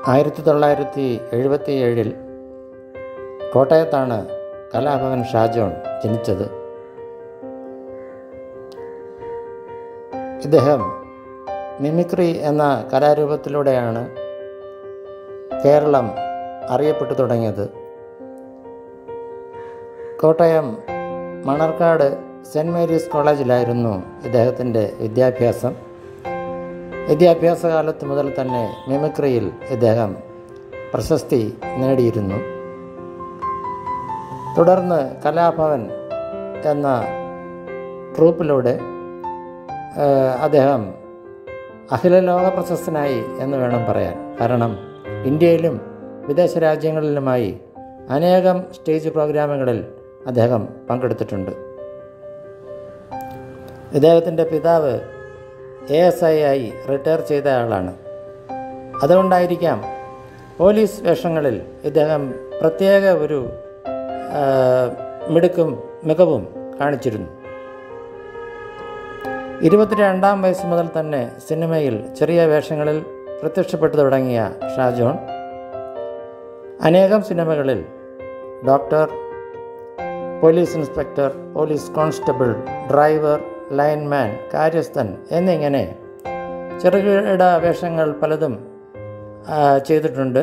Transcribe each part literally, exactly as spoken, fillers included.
ആയിരത്തി തൊള്ളായിരത്തി എഴുപത്തി ഏഴിൽ കോട്ടയത്താണ് കലാഭവൻ ഷാജോൺ ജനിച്ചത്. ഇദ്ദേഹം മിമിക്രി എന്ന കലാരൂപത്തിലൂടെയാണ് കേരളം അറിയപ്പെട്ടു തുടങ്ങിയത്. കോട്ടയം മണർക്കാട് സെൻറ്റ് മേരീസ് കോളേജിലായിരുന്നു ഇദ്ദേഹത്തിൻ്റെ വിദ്യാഭ്യാസം. വിദ്യാഭ്യാസ കാലത്ത് മുതൽ തന്നെ മിമിക്രിയിൽ ഇദ്ദേഹം പ്രശസ്തി നേടിയിരുന്നു. തുടർന്ന് കലാഭവൻ എന്ന ട്രൂപ്പിലൂടെ അദ്ദേഹം അഖിലലോക പ്രശസ്തനായി എന്ന് വേണം പറയാൻ. കാരണം ഇന്ത്യയിലും വിദേശ രാജ്യങ്ങളിലുമായി അനേകം സ്റ്റേജ് പ്രോഗ്രാമുകളിൽ അദ്ദേഹം പങ്കെടുത്തിട്ടുണ്ട്. ഇദ്ദേഹത്തിൻ്റെ പിതാവ് എ എസ് ഐ ആയി റിട്ടയർ ചെയ്ത ആളാണ്. അതുകൊണ്ടായിരിക്കാം പോലീസ് വേഷങ്ങളിൽ ഇദ്ദേഹം പ്രത്യേക ഒരു മിടുക്കും മികവും കാണിച്ചിരുന്നു. ഇരുപത്തിരണ്ടാം വയസ്സ് മുതൽ തന്നെ സിനിമയിൽ ചെറിയ വേഷങ്ങളിൽ പ്രത്യക്ഷപ്പെട്ടു തുടങ്ങിയ ഷാജോൺ അനേകം സിനിമകളിൽ doctor, police inspector, police constable, driver, lineman, കാര്യസ്ഥൻ എന്നിങ്ങനെ ചെറുകിട വേഷങ്ങൾ പലതും ചെയ്തിട്ടുണ്ട്.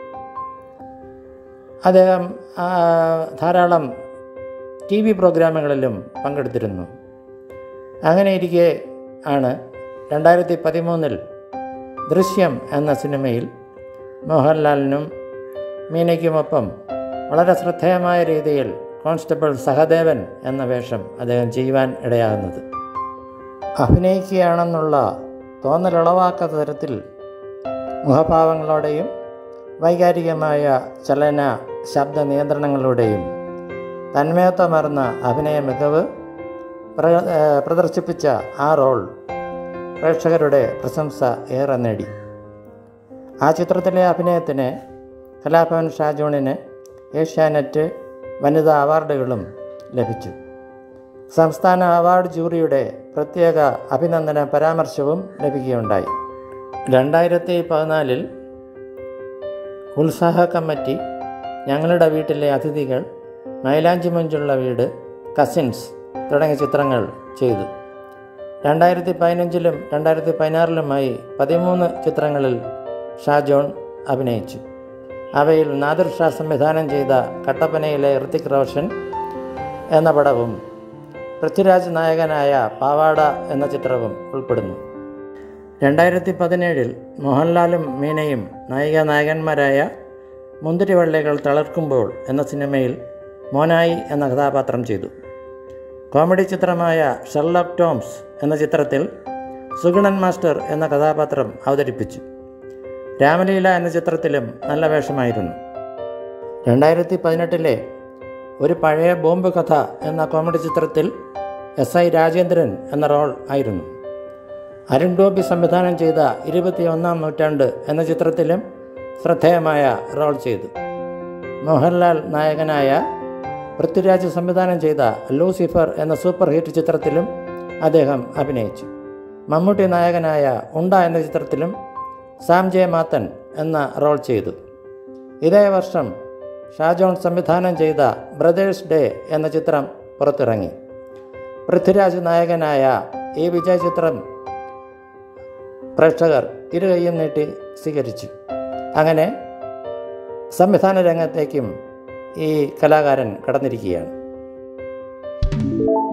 അദ്ദേഹം ധാരാളം ടി വി പ്രോഗ്രാമുകളിലും പങ്കെടുത്തിരുന്നു. അങ്ങനെയിരിക്കെ ആണ് രണ്ടായിരത്തി പതിമൂന്നിൽ ദൃശ്യം എന്ന സിനിമയിൽ മോഹൻലാലിനും മീനയ്ക്കുമൊപ്പം വളരെ ശ്രദ്ധേയമായ രീതിയിൽ കോൺസ്റ്റബിൾ സഹദേവൻ എന്ന വേഷം അദ്ദേഹം ചെയ്യുവാൻ ഇടയാകുന്നത്. അഭിനയിക്കുകയാണെന്നുള്ള തോന്നലുളവാക്കാത്ത തരത്തിൽ മുഖഭാവങ്ങളോടെയും വൈകാരികമായ ചലന ശബ്ദ നിയന്ത്രണങ്ങളിലൂടെയും തന്മയത്വമാർന്ന അഭിനയ മികവ് പ്രദർശിപ്പിച്ച ആ റോൾ പ്രേക്ഷകരുടെ പ്രശംസ ഏറെ നേടി. ആ ചിത്രത്തിലെ അഭിനയത്തിന് കലാഭവൻ ഷാജോണിന് ഏഷ്യാനെറ്റ് വനിതാ അവാർഡുകളും ലഭിച്ചു. സംസ്ഥാന അവാർഡ് ജൂറിയുടെ പ്രത്യേക അഭിനന്ദന പരാമർശവും ലഭിക്കുകയുണ്ടായി. രണ്ടായിരത്തി പതിനാലിൽ ഉത്സാഹ കമ്മിറ്റി, ഞങ്ങളുടെ വീട്ടിലെ അതിഥികൾ, മൈലാഞ്ചി മഞ്ചുള്ള വീട്, കസിൻസ് തുടങ്ങിയ ചിത്രങ്ങൾ ചെയ്തു. രണ്ടായിരത്തി പതിനഞ്ചിലും രണ്ടായിരത്തി പതിനാറിലുമായി പതിമൂന്ന് ചിത്രങ്ങളിൽ ഷാജോൺ അഭിനയിച്ചു. അവയിൽ നാദിർ ഷാ സംവിധാനം ചെയ്ത കട്ടപ്പനയിലെ ഋതിക് റോഷൻ എന്ന പടവും പൃഥ്വിരാജ് നായകനായ പാവാട എന്ന ചിത്രവും ഉൾപ്പെടുന്നു. രണ്ടായിരത്തി പതിനേഴിൽ മോഹൻലാലും മീനയും നായിക നായകന്മാരായ മുന്തിരിവള്ളികൾ തളിർക്കുമ്പോൾ എന്ന സിനിമയിൽ മോനായി എന്ന കഥാപാത്രം ചെയ്തു. കോമഡി ചിത്രമായ ഷെർലോക്ക് ടോംസ് എന്ന ചിത്രത്തിൽ സുഗുണൻ മാസ്റ്റർ എന്ന കഥാപാത്രം അവതരിപ്പിച്ചു. രാമലീല എന്ന ചിത്രത്തിലും നല്ല വേഷമായിരുന്നു. രണ്ടായിരത്തി പതിനെട്ടിലെ ഒരു പഴയ ബോംബ് കഥ എന്ന കോമഡി ചിത്രത്തിൽ എസ് ഐ രാജേന്ദ്രൻ എന്ന റോൾ ആയിരുന്നു. അരുൺ ഗോപി സംവിധാനം ചെയ്ത ഇരുപത്തി ഒന്നാം നൂറ്റാണ്ട് എന്ന ചിത്രത്തിലും ശ്രദ്ധേയമായ റോൾ ചെയ്തു. മോഹൻലാൽ നായകനായ പൃഥ്വിരാജ് സംവിധാനം ചെയ്ത ലൂസിഫർ എന്ന സൂപ്പർ ഹിറ്റ് ചിത്രത്തിലും അദ്ദേഹം അഭിനയിച്ചു. മമ്മൂട്ടി നായകനായ ഉണ്ട എന്ന ചിത്രത്തിലും സാം ജെ മാത്തൻ എന്ന റോൾ ചെയ്തു. ഇതേ വർഷം ഷാജോൺ സംവിധാനം ചെയ്ത ബ്രദേഴ്സ് ഡേ എന്ന ചിത്രം പുറത്തിറങ്ങി. പൃഥ്വിരാജ് നായകനായ ഈ വിജയ ചിത്രം പ്രേക്ഷകർ ഇരുകൈയും നീട്ടി സ്വീകരിച്ചു. അങ്ങനെ സംവിധാന രംഗത്തേക്കും ഈ കലാകാരൻ കടന്നിരിക്കുകയാണ്.